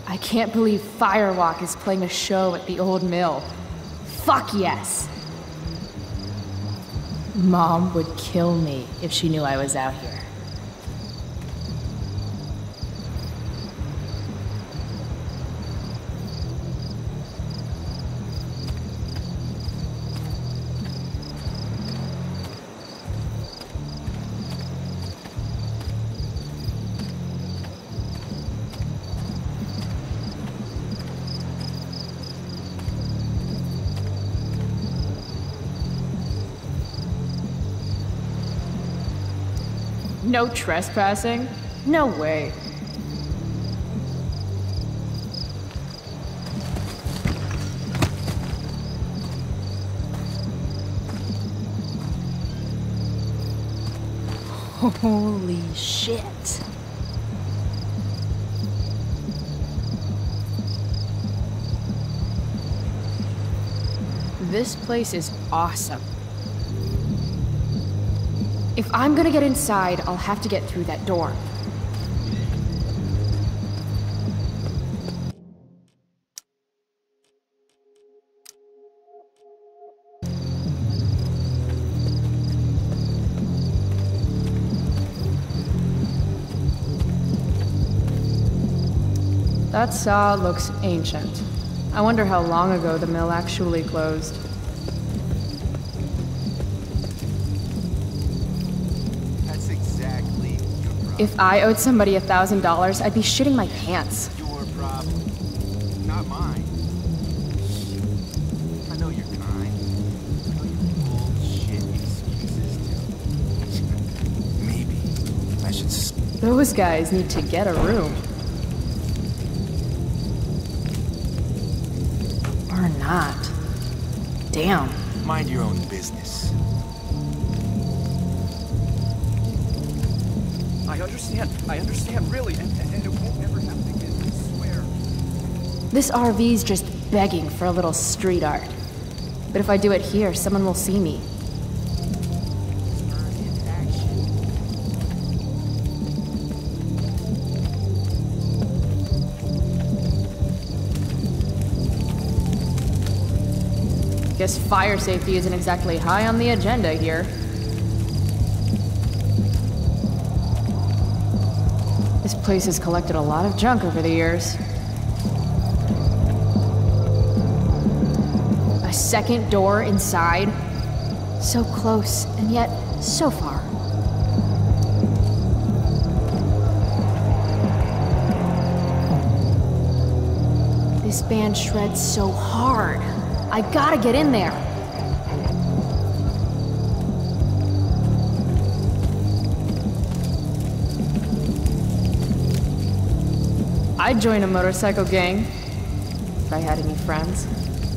I can't believe Firewalk is playing a show at the old mill. Fuck yes! Mom would kill me if she knew I was out here. No trespassing? No way. Holy shit. This place is awesome. If I'm gonna get inside, I'll have to get through that door. That saw looks ancient. I wonder how long ago the mill actually closed. If I owed somebody $1,000, I'd be shitting my pants. Your problem, not mine. I know you're kind. I know your bullshit excuses too. Maybe I should. Those guys need to get a room. Or not. Damn. Mind your own business. I understand, really, and it won't ever happen again, I swear. This RV's just begging for a little street art. But if I do it here, someone will see me. Guess fire safety isn't exactly high on the agenda here. This place has collected a lot of junk over the years. A second door inside. So close, and yet so far. This band shreds so hard. I gotta get in there. I'd join a motorcycle gang, if I had any friends.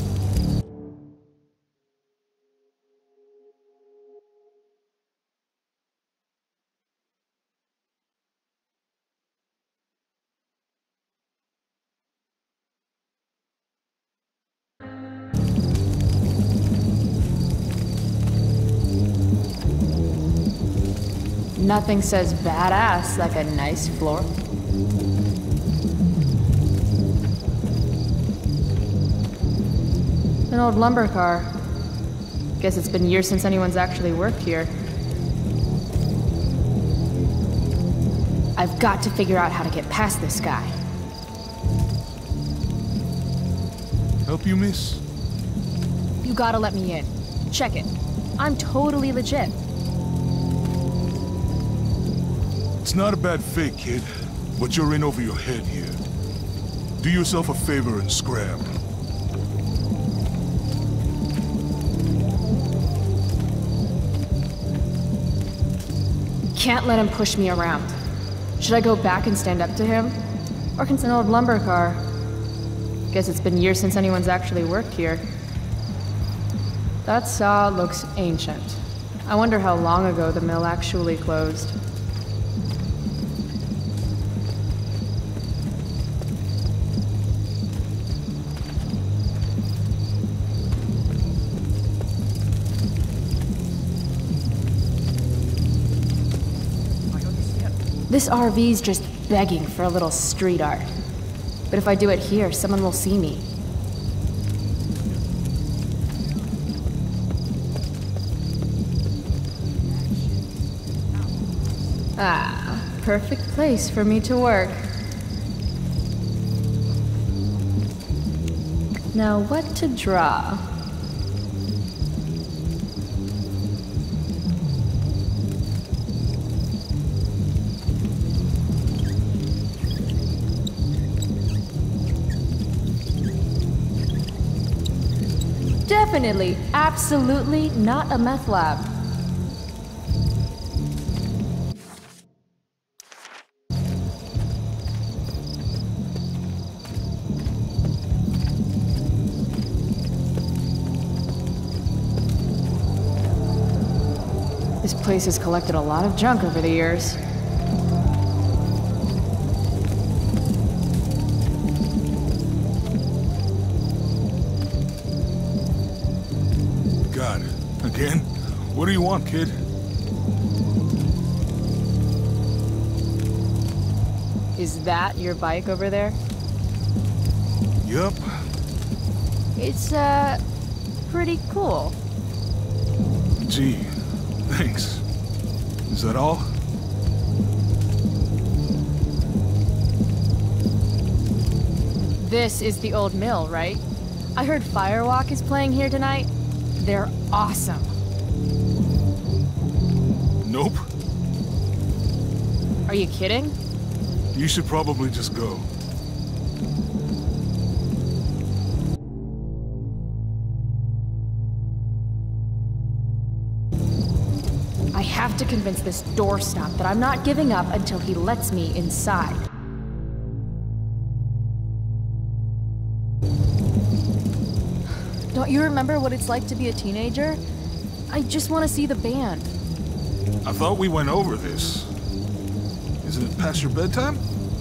Nothing says badass like a nice floor. An old lumber car. Guess it's been years since anyone's actually worked here. I've got to figure out how to get past this guy. Help you, miss? You gotta let me in. Check it. I'm totally legit. It's not a bad fake, kid, but you're in over your head here. Do yourself a favor and scram. Can't let him push me around. Should I go back and stand up to him? Or can it's an old lumber car? Guess it's been years since anyone's actually worked here. That saw looks ancient. I wonder how long ago the mill actually closed. This RV's just begging for a little street art. But if I do it here, someone will see me. Ah, perfect place for me to work. Now what to draw? Definitely, absolutely not a meth lab. This place has collected a lot of junk over the years. God, again? What do you want, kid? Is that your bike over there? Yup. It's, pretty cool. Gee, thanks. Is that all? This is the old mill, right? I heard Firewalk is playing here tonight. They're awesome. Nope. Are you kidding? You should probably just go. I have to convince this doorstop that I'm not giving up until he lets me inside. Don't you remember what it's like to be a teenager? I just want to see the band. I thought we went over this. Isn't it past your bedtime?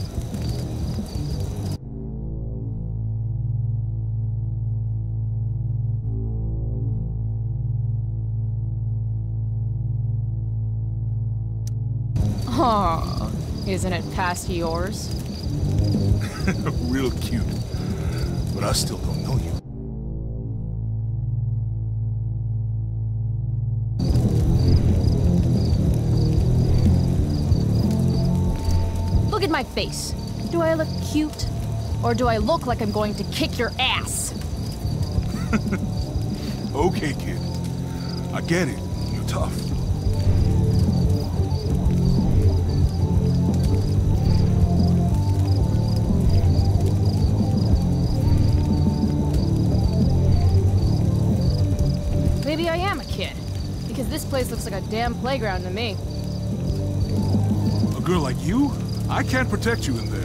Oh, isn't it past yours? Real cute. But I still don't know you. Look at my face. Do I look cute? Or do I look like I'm going to kick your ass? Okay, kid. I get it. You're tough. Maybe I am a kid. Because this place looks like a damn playground to me. A girl like you? I can't protect you in there.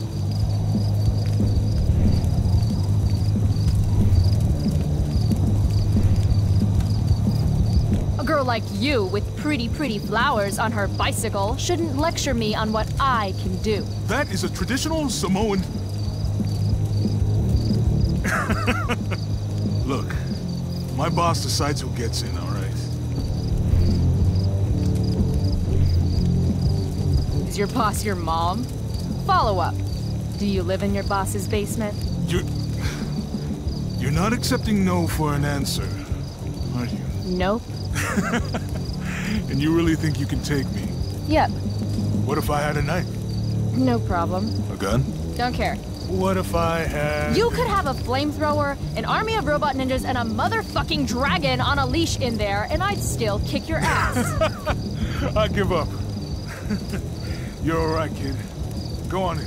A girl like you with pretty flowers on her bicycle shouldn't lecture me on what I can do. That is a traditional Samoan... Look, my boss decides who gets in, all right? Is your boss your mom? Follow up. Do you live in your boss's basement? You're not accepting no for an answer, are you? Nope. And you really think you can take me? Yep. What if I had a knife? No problem. A gun? Don't care. What if I had... You could have a flamethrower, an army of robot ninjas, and a motherfucking dragon on a leash in there, and I'd still kick your ass. I give up. You're all right, kid. Go on in.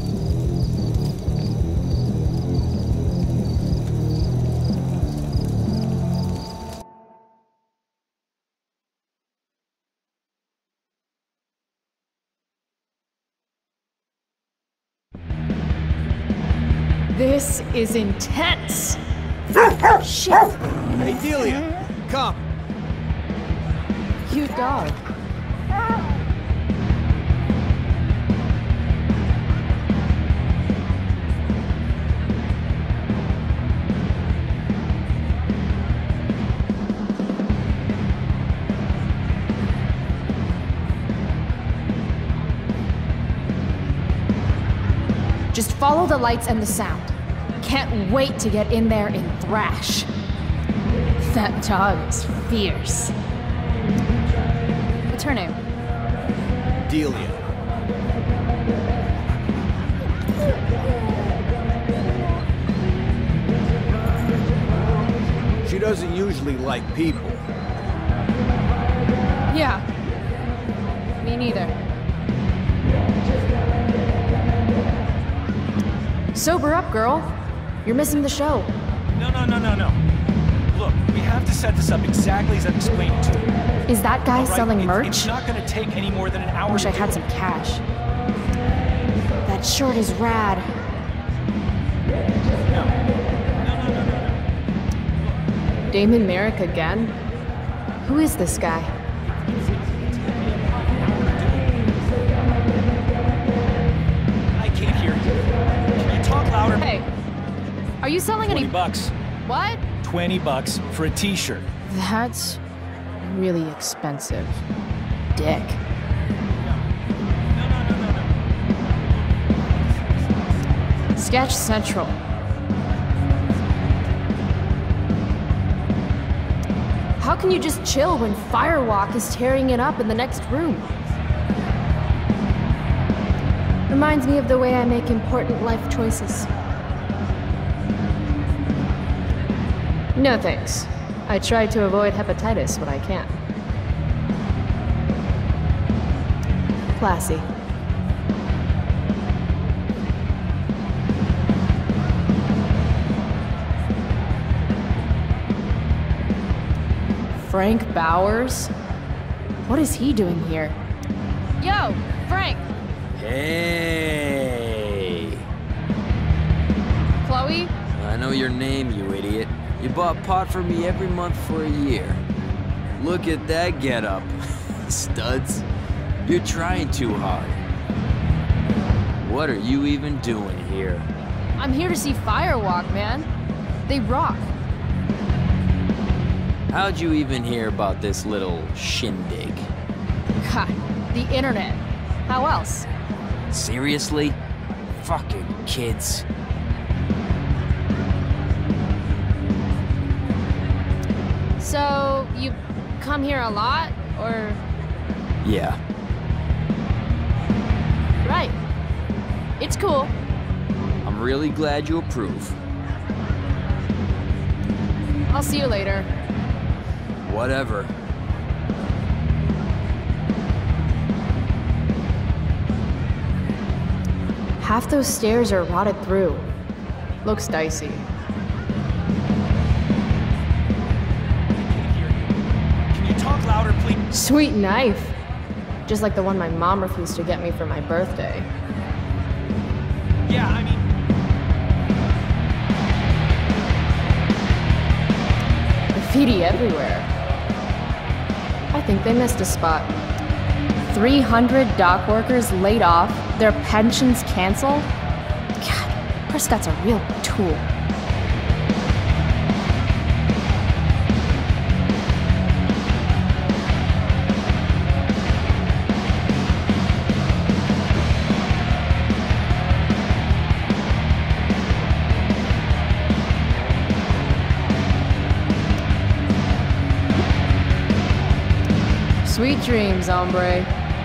This is intense. Shit. Hey, Delia, come. Cute dog. Just Follow the lights and the sound. Can't wait to get in there and thrash. That dog is fierce. What's her name? Delia. She doesn't usually like people. Yeah. Me neither. Sober up, girl. You're missing the show. No. Look, we have to set this up exactly as I've explained it to you. Is that guy All right? selling It's merch? not gonna take any more than an hour. Wish I to had do some it. cash. That shirt is rad. No. Damon Merrick again? Who is this guy? I can't hear you. Can you talk louder? Hey, are you selling 20 any... bucks. What? $20 for a t-shirt. That's really expensive. Dick. No. Sketch Central. How can you just chill when Firewalk is tearing it up in the next room? Reminds me of the way I make important life choices. No thanks. I try to avoid hepatitis when I can. Classy. Frank Bowers? What is he doing here? Yo, Frank! Hey! Chloe? I know your name, you idiot. You bought pot for me every month for a year. Look at that getup. Studs. You're trying too hard. What are you even doing here? I'm here to see Firewalk, man. They rock. How'd you even hear about this little shindig? God, the internet. How else? Seriously? Fucking kids. So, you come here a lot, or... Yeah. Right. It's cool. I'm really glad you approve. I'll see you later. Whatever. Half those stairs are rotted through. Looks dicey. Can you talk louder, please? Sweet knife. Just like the one my mom refused to get me for my birthday. Yeah, I mean... Graffiti everywhere. I think they missed a spot. 300 dock workers laid off, their pensions canceled. God, Prescott's a real tool. Sweet dreams, hombre.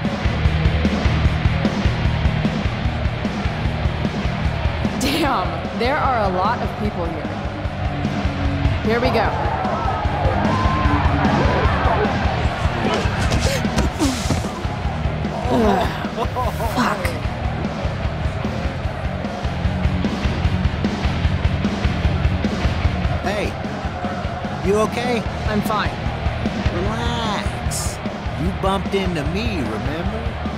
Damn, there are a lot of people here. Here we go. Fuck. Hey, you okay? I'm fine. Relax. You bumped into me, remember?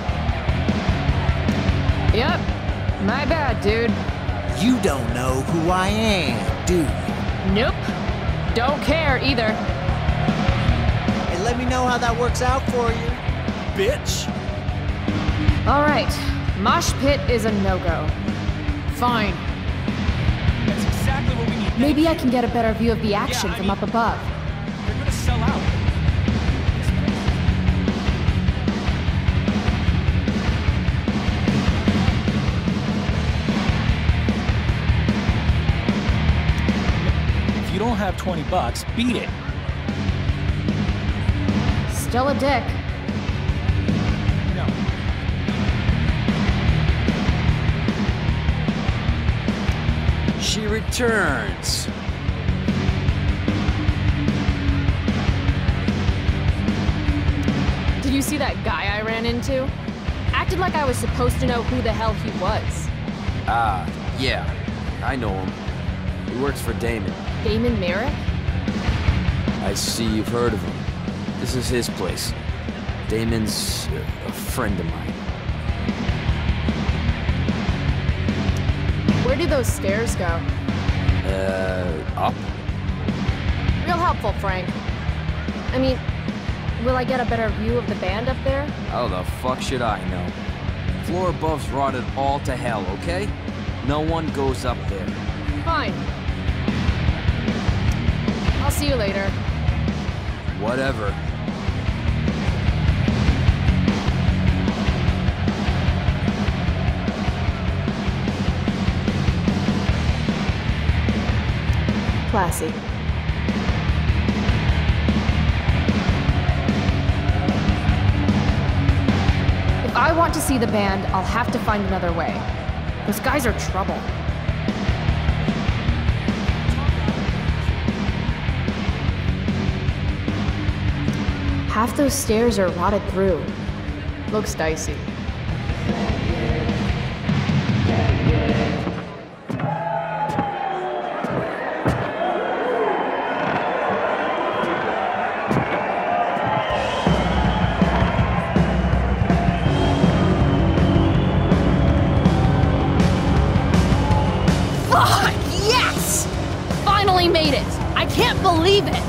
Yep, my bad, dude. You don't know who I am, do you? Nope. Don't care either. Hey, let me know how that works out for you. Bitch! All right, mosh pit is a no-go. Fine. That's exactly what we need. Maybe I can get a better view of the action from up above. They're gonna sell out. don't have 20 bucks, beat it. Still a dick. No. She returns. Did you see that guy I ran into? Acted like I was supposed to know who the hell he was. Ah, yeah. I know him. He works for Damon. Damon Merrick? I see you've heard of him. This is his place. Damon's a friend of mine. Where do those stairs go? Up? Real helpful, Frank. I mean, will I get a better view of the band up there? How the fuck should I know? Floor above's rotted all to hell, okay? No one goes up there. Fine. I'll see you later. Whatever. Classy. If I want to see the band, I'll have to find another way. Those guys are trouble. Half those stairs are rotted through. Looks dicey. Fuck! Yes! Finally made it! I can't believe it!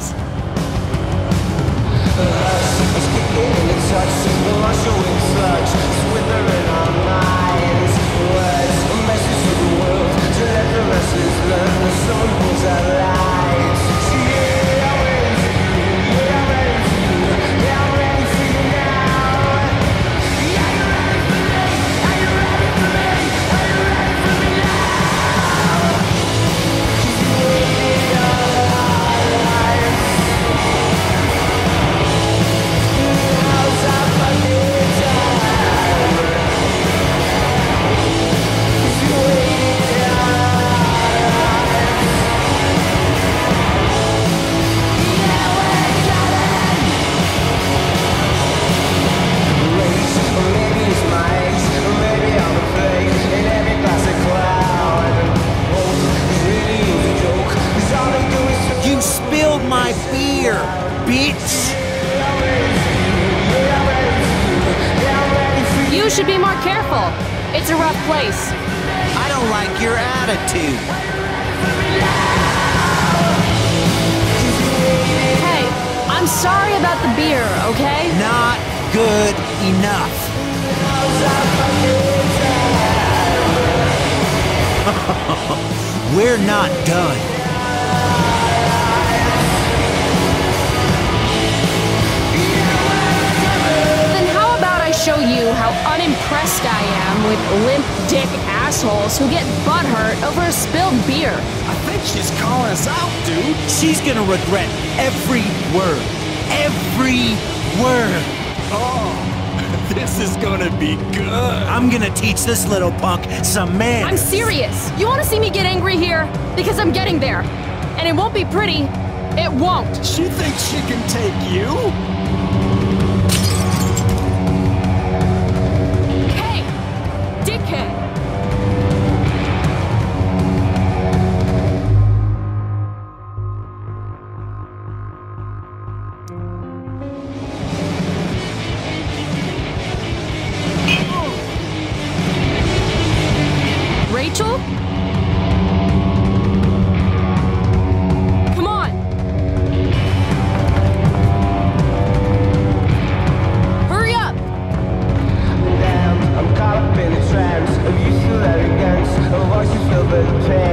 You spilled my beer, bitch! You should be more careful. It's a rough place. I don't like your attitude. Hey, I'm sorry about the beer, okay? Not good enough. We're not done. Then how about I show you how unimpressed I am with limp dick assholes who get butthurt over a spilled beer? I think she's calling us out, dude. She's gonna regret every word. Every word. Oh, this is gonna be good. I'm gonna teach this little punk some manners. I'm serious. You want to see me get angry here? Because I'm getting there. And it won't be pretty. It won't. She thinks she can take you? Hey, dickhead. Rachel? Come on. Hurry up. I'm caught up in the trance of youthful arrogance, a voice you feel the pain.